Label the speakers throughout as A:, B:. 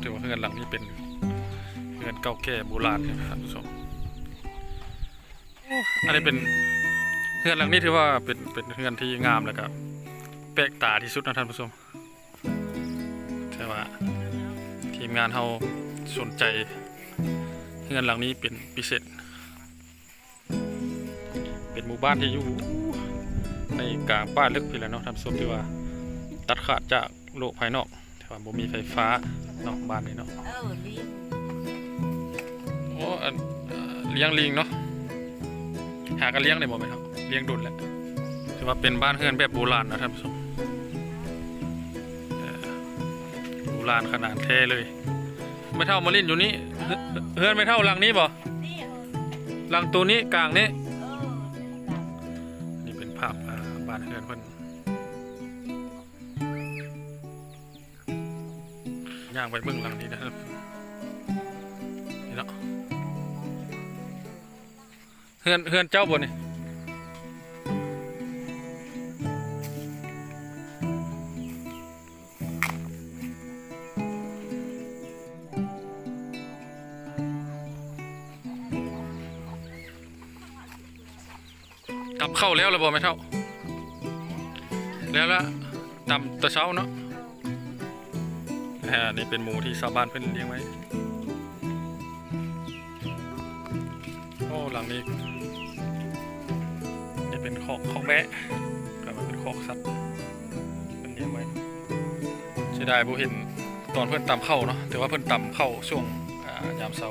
A: ถือว่าเฮือนหลังนี้เป็นเฮือนเก่าแก่โบราณนะครับผู้ชมอันนี้เป็นเฮือนหลังนี้ถือว่าเป็นเฮือนที่งามแล้วก็แปลกตาที่สุดนะท่านผู้ชมแต่ว่าทีมงานเราสนใจเฮือนหลังนี้เป็นพิเศษเป็นหมู่บ้านที่อยู่ในกลางป่าลึกพี่แหละเนาะท่านผู้ชมที่ว่าตัดขาดจากโลกภายนอกแต่ว่าบ่มีไฟฟ้าเนาะบ้านนี้เนาะโอ้เลี้ยงลิงเนาะหากันเลี้ยงได้บ่ไหมครับเลี้ยงดุลแหละถือว่าเป็นบ้านเฮือนแบบโบราณนะท่านผู้ชมโบราณขนาดแท้เลยไม่เท่ามาลินอยู่นี่เฮือนไม่เท่าหลังนี้บ่หลังตัวนี้กลางนี้นี่เป็นภาพบ้านเฮือนเพิ่นย่างไปเบื้องหลังนี้นะครับนี่เนาะเฮือนเจ้าบ่นี่ตำเข้าแล้วระบบไม่เท่าแล้วละตำตะเช้าเนาะนี่เป็นหมูที่ชาวบ้านเพิ่นเลี้ยงไว้โอ้หลังนี้นี่เป็นคอกแบะกลับมาเป็นคอกสัตว์เพิ่นเลี้ยงไว้เสียดายบ่เห็นตอนเพิ่นตำเข้าเนาะแต่ว่าเพิ่นตำเข้าช่วงยามเช้า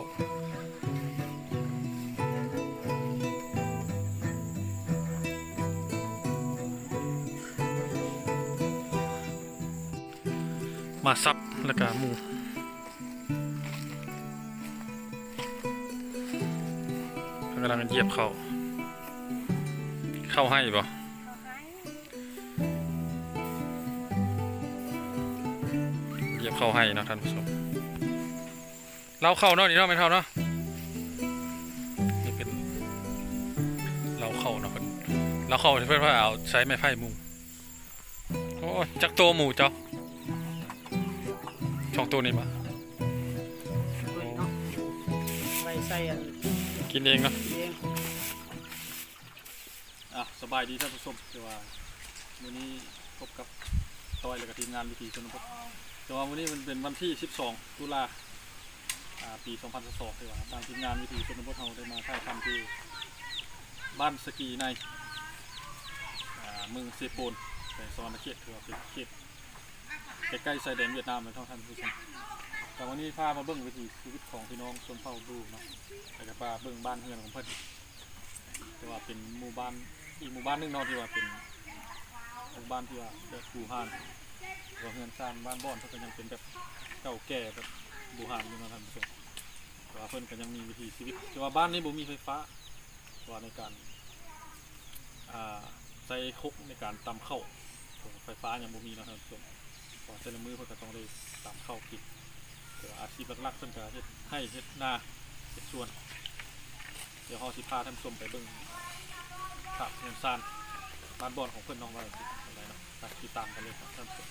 A: มาซับแล้วก็หมูกำลังเหยียบเข้าให้ป่ะเหยียบเข้าให้นะท่านผู้ชมเราเข้าเนาะนี่เนาะไม่เท่าเนาะนี่เป็นเราเข้าเนาะเราเข้าเพื่อนว่าเอาใช้ไม้ไผ่มุงโอ้จักโตหมูเจ้าช่องตัวนี้มาใส่กินเองเนาะสบายดีท่านผู้ชมแต่ว่าวันนี้พบกับต้อยและกับทีมงานวิถีชนบทแต่ว่าวันนี้มันเป็นวันที่12 ตุลาปี 2022แต่ว่าทางทีมงานวิถีชนบทเราได้มาถ่ายทำที่บ้านสกีในเมืองเซโปนในสวรรณเขตถือว่าเป็นเขตใกล้ๆชายแดนเวียดนามเลยท่านผู้ชมแต่วันนี้พามาเบิ้งวิถีชีวิตของพี่น้องชนเผ่าดูเนาะแต่ก็พาเบิ้งบ้านเฮือนของเพื่อนแต่ว่าเป็นหมู่บ้านอีกหมู่บ้านนึงเนาะที่ว่าเป็นหมู่บ้านที่ว่าแบบบูฮานตัวเฮือนซานบ้านบ่อนเพื่อนก็ยังเป็นแบบเก่าแก่แบบบูฮานอยู่นะท่านผู้ชมแต่ว่าเพื่อนก็ยังมีวิถีชีวิตแต่ว่าบ้านนี้บ่มีไฟฟ้าตัวในการใช้คกในการตำข้าวไฟฟ้ายังบ่มีนะท่านผู้ชมพอเจริญมือเพื่อนก็ต้องได้ตามเข้ากินแต่อาชีพหลักๆเพื่อนก็เฮ็ดให้เฮ็ดนาเฮ็ดสวนเดี๋ยวห่อสิพาท่านชมไปเบิ่งภาพเงินซานบ้านบ่อนของเพื่อนน้องว่าอะไรเนาะติดตามกันเลยครับท่านผู้ชม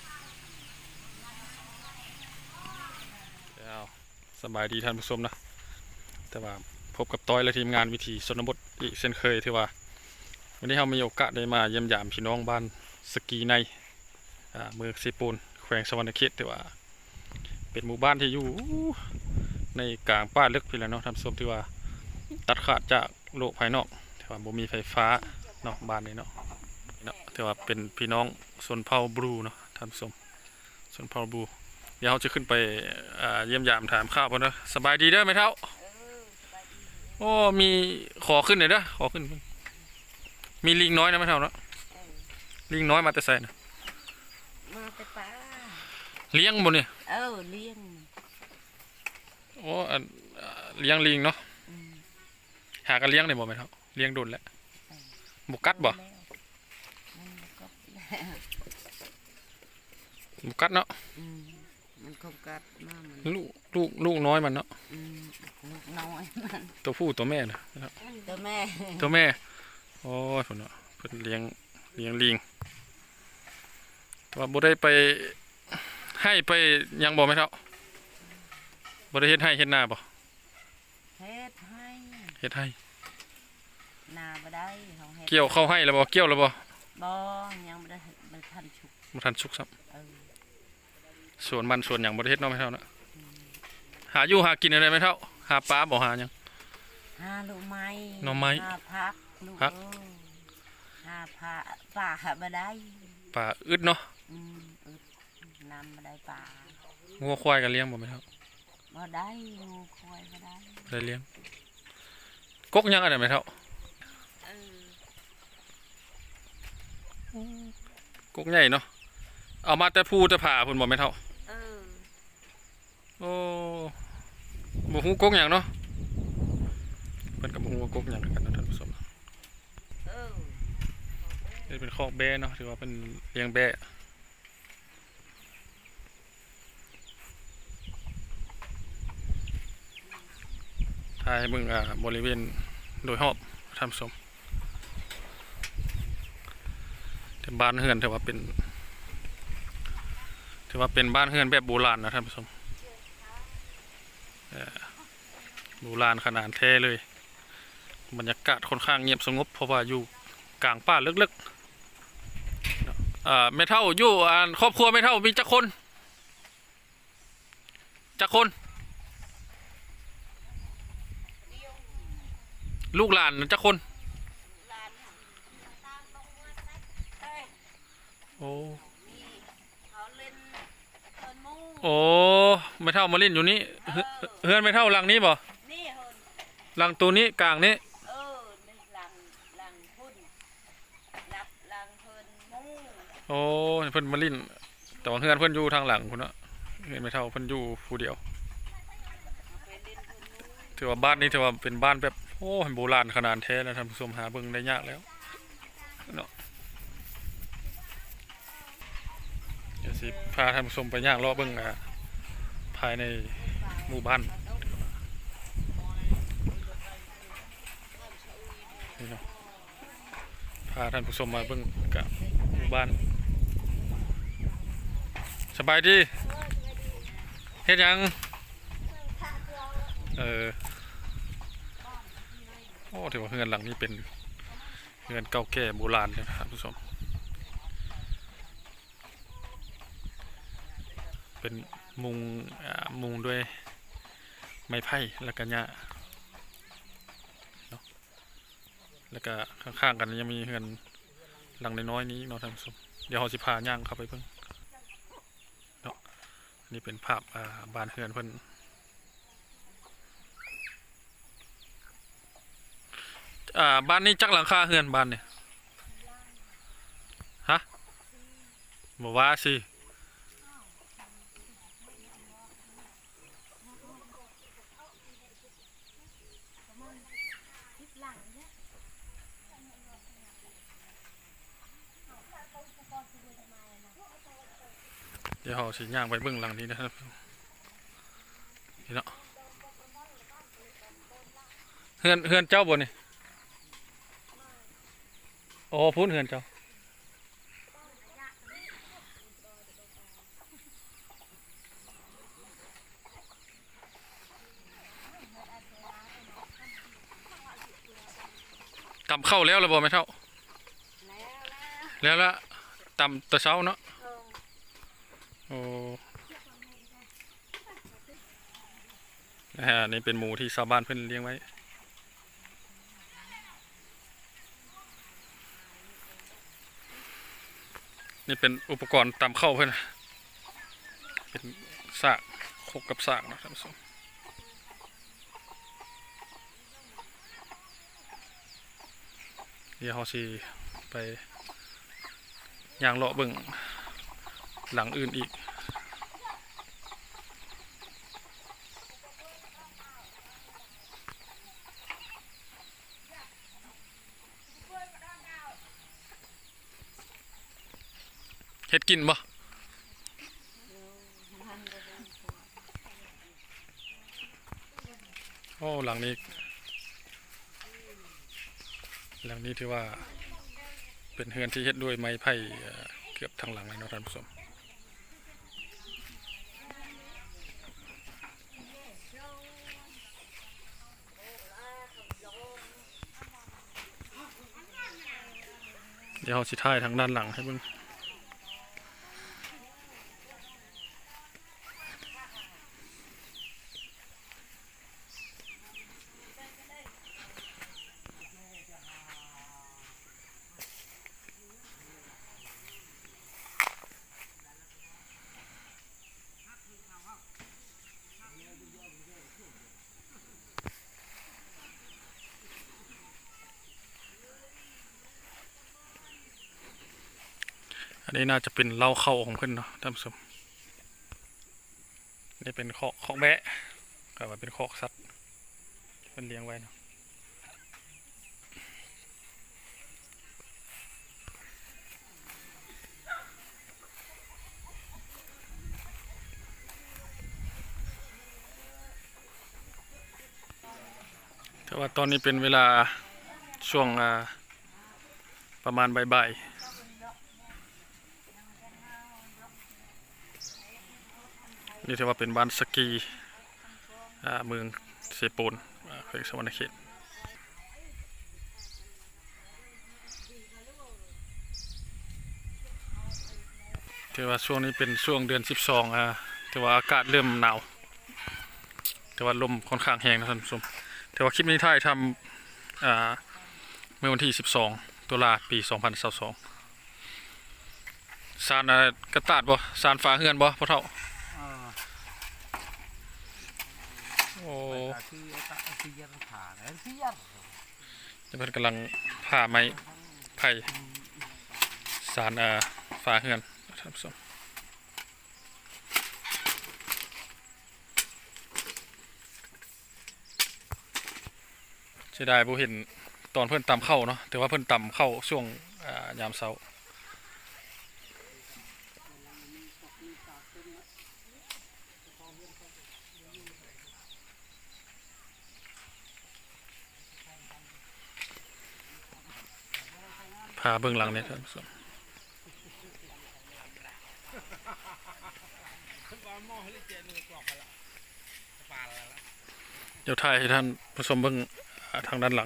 A: แล้วสบายดีท่านผู้ชมนะแต่ว่าพบกับต้อยและทีมงานวิถีชนบทอีกเช่นเคยที่ว่าวันนี้เรามีโอกาสได้มาเยี่ยมยามพี่น้องบ้านสกีในเมืองเซโปนแขวงสวรรณเขตที่ว่าเป็นหมู่บ้านที่อยู่ในกลางป่าลึกพี่แหละเนาะท่านผู้ชมที่ว่าตัดขาดจากโลกภายนอกที่ว่าบ่มีไฟฟ้าเนาะบ้านนี้เนาะที่ว่าเป็นพี่น้องชนเผ่าบลูเนาะท่านผู้ชมชนเผ่าบลูเดี๋ยวเราจะขึ้นไปเยี่ยมยามถามข้าวเพิ่นนะสบายดีเด้อไหมเท่าโอ้มีขอขึ้นหน่อยเด้อขอขึ้นมีลิงน้อยนะไหมเท่าเนาะลิงน้อยมาแต่ไสนะ
B: มาแต่ป่า
A: เลี้ยงบนเนี่ย
B: เลี้ยง
A: โอ้เลี้ยงลิงเนาะหากันเลี้ยงได้บ่ไหมครับเลี้ยงดุลแล้วบุกัดบ่บุกัดเนาะ
B: มันคงกัดมาก
A: ลูกน้อยมันเนาะ
B: ลูกน้อยมัน
A: ตัวผู้ตัวแม่นะตัวแม่โอ้ยผมเนาะเพิ่นเลี้ยงลิงแต่ว่าบ่ได้ไปให้ไปยังบ่ไหมครับบ่ได้เฮ็ดให้เฮ็ดนาบ่
B: เฮ็ดให้
A: เฮ็ดให้
B: นาบ่ได้เขาเฮ็ด
A: เกี่ยวเข้าให้แล้วบ่เกี่ยวแล้วบ่
B: บ่ยังบ่ได้บ่ทันฉุก
A: บ่ทันสุกซ้ำ
B: เออ
A: สวนมันสวนหยังบ่ได้เฮ็ดเนาะแม่เฒ่าเนาะหาอยู่หากินอะไรแม่เฒ่าหาปลาบ่หาหยัง
B: หาลูกไม้
A: หน่อไม้
B: หาผักลูก
A: ผัก
B: เอ้ยหาผ้าป่าหาบ่ได้
A: ปลาอึดเนาะ
B: อึดนำบ่ได้ป่า
A: งัวควายก็เลี้ยงบ่แม่เฒ่า
B: บ่ได้งูคอยบ่ได้
A: ได้เลี้ยงกกหยังอันนั้นแม่เฒ่า
B: เออก
A: กใหญ่เนาะเอามาแต่ภูแต่ผาพุ่นบ่แม่เฒ่า
B: เออ
A: โอ้บ่ฮู้กกหยังเนาะเพิ่นก็บ่ฮู้ว่ากกหยังกันเนาะท่านผู้ชม
B: เออ
A: นี่เป็นคอกแบะเนาะถือว่าเป็นเลี้ยงแบะถ่ายให้เบิ่งบริเวณโดยรอบท่านผู้ชมแต่บ้านเฮือนถือว่าเป็นบ้านเฮือนแบบโบราณนะท่านผู้ชมโบราณขนาดแท้เลยบรรยากาศค่อนข้างเงียบสงบเพราะว่าอยู่กลางป่าลึกๆแม่เฒ่าอยู่ครอบครัวแม่เฒ่ามีจักคนลูกหลานจักคนโอ้
B: เขาเล่นเพิ่นมู่
A: โอ้แม่เฒ่ามาเล่นอยู่นี่เฮือนแม่เฒ่าหลังนี้บ่
B: นี่เพิ่น
A: หลังตัวนี้กลางนี้
B: เออนี่หลังพุ่นหลังเพิ่นมู่
A: โอ้เพิ่นมาเล่นแต่ว่าเฮือนเพิ่นอยู่ทางหลังพุ่นเนาะเฮือนแม่เฒ่าเพิ่นอยู่ผู้เดียว
B: ไปเล่นเพิ่นมู่
A: ถือว่าบ้านนี้ถือว่าเป็นบ้านแบบโอ้โบราณขนาดแท้แล้วท่านผู้ชมหาเบิ่งได้ยากแล้วเนาะเดี๋ยวสิพาท่านผู้ชมไปย่างเลาะเบิ่งภายในหมู่บ้านนี่เนาะพาท่านผู้ชมมาเบิ่งกับหมู่บ้านสบายดีเฮ็ดหยังโอ้ถือว่าเฮือนหลังนี้เป็นเฮือนเก่าแก่โบราณเลยนะครับผู้ชมเป็นมุงด้วยไม้ไผ่แล้วก็หญ้าเนาะแล้วก็ข้างๆกันยังมีเฮือนหลังน้อยๆนี้เนาะท่านผู้ชมเดี๋ยวเราสิพาย่างเข้าไปเพิ่งเนาะนี่เป็นภาพบ้านเฮือนเพิ่นบ้านนี้จักหลังคาเฮือนบ้านเนี่ยฮะบอกว่าสิเดี๋ยวเราสิย่างไปเบื้องหลังนี้นะครับนี่เนาะเฮือนเจ้าบ่นี่โอ้พูดเฮือนเจ้ากำเข้าแล้วหรือบ่ไม่เท่าแล้วละตำตะเช้าเนาะโอ้นี่เป็นหมูที่ชาวบ้านเพิ่นเลี้ยงไว้นี่เป็นอุปกรณ์ตำเข้าเพื่อนเป็นสากคกกับสากนะท่านผู้ชมเดี๋ยวเราสิไปย่างเลาะเบิ่งหลังอื่นอีกเฮ็ดกินบ่โอ้หลังนี้ถือว่าเป็นเฮือนที่เฮ็ดด้วยไม้ไผ่เกือบทั้งหลังเลยเนาะท่านผู้ชมดี๋ยวเราสิถ่ายทางด้านหลังให้เบิ่งอันนี้น่าจะเป็นเล้าเข้าของเพิ่นเนาะท่านผู้ชมนี่เป็นคอกแบะก็ว่าเป็นคอกสัตว์เพิ่นเลี้ยงไว้เนาะแต่ว่าตอนนี้เป็นเวลาช่วงประมาณบ่ายๆนี่ถือว่าเป็นบ้านสกีเมืองเซโปนแขวงสะวรรณเขตถือว่าช่วงนี้เป็นช่วงเดือน12ถือว่าอากาศเริ่มหนาวแต่ว่าลมค่อนข้างแรงนะท่านผู้ชมแต่ว่าคลิปนี้ถ่ายทำเมื่อวันที่12ตุลาปี2022ซานกระตาดบ่ซานฟ้าเฮือนบ่พ่อเฒ่าโอ้จะเป็นกำลังผ่าไม้ไผ่ซานฟ้าเฮือนท่านผู้ชมเสียดายบ่เห็นตอนเพิ่นตำเข้าเนาะแต่ว่าเพิ่นตำเข้าช่วงยามเช้าพาเบื้องหลังเนี่ยท่านผู้ชมเดี๋ยวถ่ายให้ท่านผู้ชมเบื้องทางด้านหลัง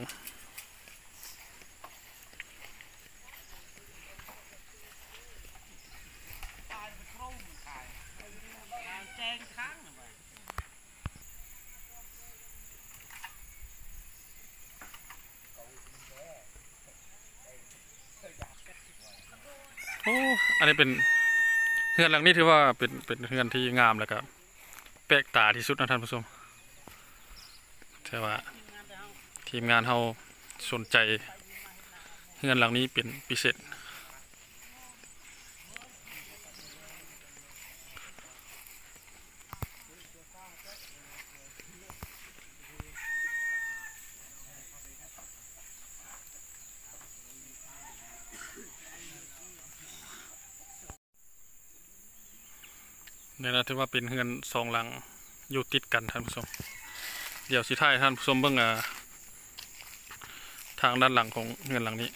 A: โอ้อันนี้เป็นเฮือนหลังนี้ถือว่าเป็นเฮือนที่งามแล้วก็แปลกตาที่สุดนะท่านผู้ชมแต่ว่าทีมงานเราสนใจเฮือนหลังนี้เป็นพิเศษเนี่ยนะถือว่าเป็นเฮือน2หลังอยู่ติดกันท่านผู้ชมเดี๋ยวสิถ่ายท่านผู้ชมเบิ่งทางด้านหลังของเฮือนหลังนี้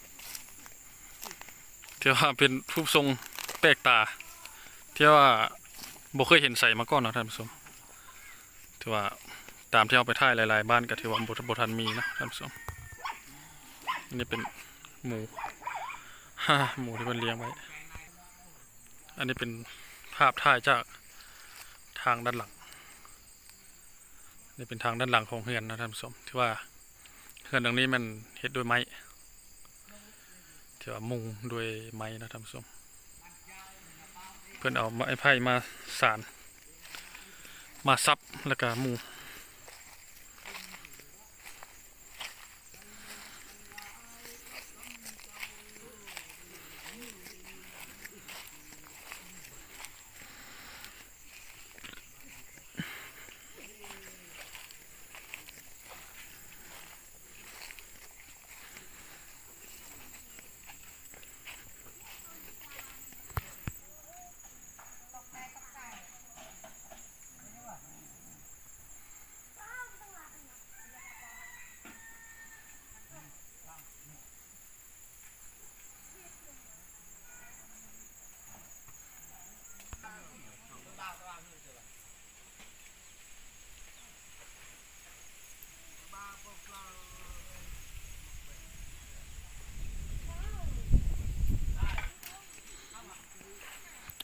A: ถือว่าเป็นรูปทรงแปลกตาที่ว่าบ่เคยเห็นใส่มาก่อนนะท่านผู้ชมถือว่าตามที่เอาไปถ่ายหลายๆบ้านก็ถือว่าบ่ทันมีนะท่านผู้ชมอันนี้เป็นหมูหมูที่เพิ่นเลี้ยงไว้อันนี้เป็นภาพถ่ายจากทางด้านหลังนี่เป็นทางด้านหลังของเฮือนนะท่านผู้ชมที่ว่าเฮือนหลังนี้มันเฮ็ดด้วยไม้ที่ว่ามุงด้วยไม้นะท่านผู้ชมเพิ่นเอาไม้ไผ่มาสานมาซับแล้วก็มุง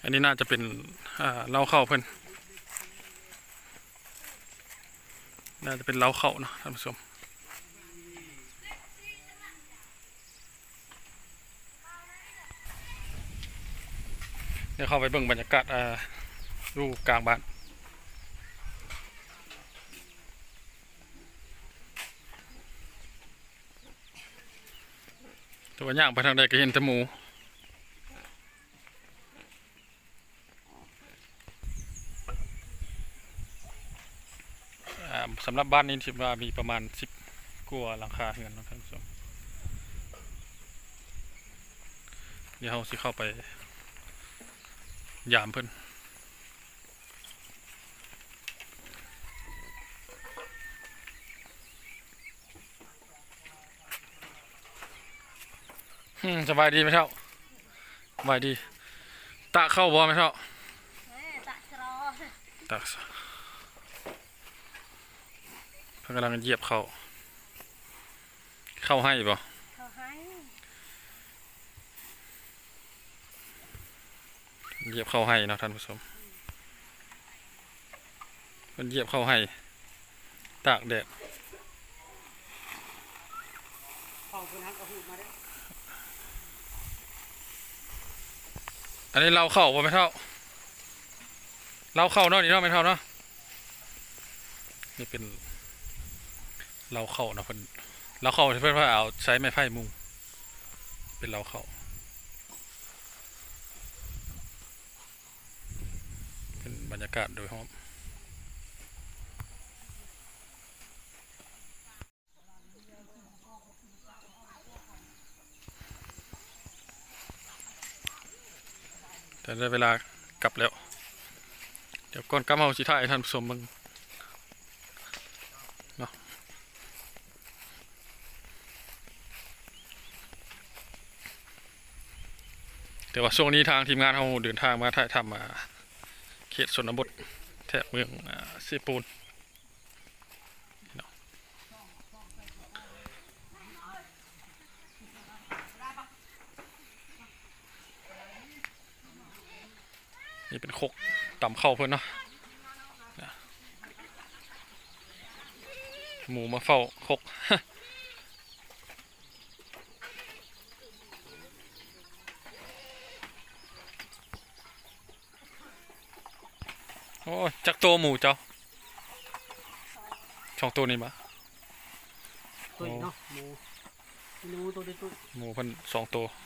A: อันนี้น่าจะเป็นเล้าเข้าเพิ่นน่าจะเป็นเล้าเข้าเนาะท่านผู้ชมเดี๋ยวเข้าไปเบิ่งบรรยากาศอยู่กลางบ้านแต่ว่าย่างไปทางใดก็เห็นแต่หมูสำหรับบ้านนี้คิดว่ามีประมาณ10 กว่าหลังคาเรือนเนาะท่านผู้ชมเดี๋ยวเราสิเข้าไปยามเพิ่นสบายดีไหมเท่าสบายดีตะเข้าบ่ไหมเท่า
B: ตะชรอ
A: ตะเพิ่นกำลังเหยียบเข้าให้บ่
B: เขาให้
A: เหยียบเข้าให้เนาะท่านผู้ชมมันเหยียบเข้าให้ตากแดดอันนี้เราเข้าบ่ไม่เท่าเราเข้าเนาะนี่เนาะไม่เท่าเนาะนี่เป็นเราเข้าเนาะเพิ่นเราเข้าที่เพิ่นว่าเอาใช้ไม้ไผ่มุงเป็นเราเข้าเป็นบรรยากาศโดยรอบแต่ได้เวลากลับแล้วเดี๋ยวก่อนกลับเฮาสิถ่ายให้ท่านผู้ชมมึงเนาะแต่ว่าช่วงนี้ทางทีมงานเราเดินทางมาถ่ายทำเขตชนบทแถบเมืองเซปูนนี่เป็นคกต่ำเข้าเพื่อนเนาะหมูมาเฝ้าคก โอ้ยจักตัวหมูเจ้าช่องตัวนี้มา
C: ตัวเนาะหมูตัวเด็กตัว
A: หมูเพิ่น2 ตัว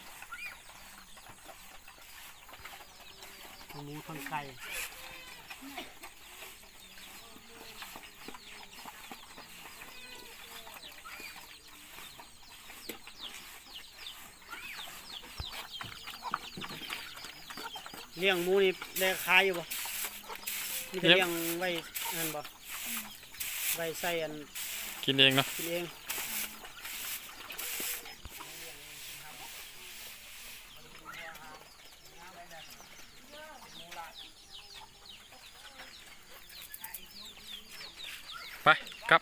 C: หมูทนไก่เลี้ยงหมูนี่ได้ขายอยู่บ่มีแต่เลี้ยงไว้นั่นบ่ไว้ใส่อัน
A: กินเองเนาะ
C: กินเอง
A: ไปครับ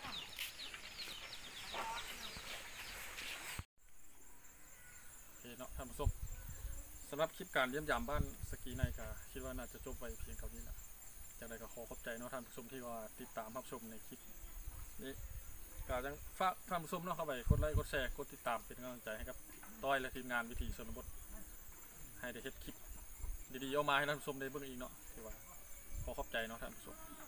A: โอเคเนาะท่านผู้ชมสำหรับคลิปการเยี่ยมยามบ้านสกีไนก็คิดว่าน่าจะจบไปเพียงเท่านี้แหละจากนั้นก็ขอบใจเนาะท่านผู้ชมที่ว่าติดตามรับชมในคลิปนี้ก็จังฝากท่านผู้ชมเนาะเข้าไปกดไลค์กดแชร์กดติดตามเป็นกำลังใจให้กับต้อยและทีมงานวิถีชนบทให้ได้เฮ็ดคลิปดีๆออกมาให้ท่านผู้ชมได้เบิ่งอีกเนาะที่ว่าขอบใจเนาะท่านผู้ชม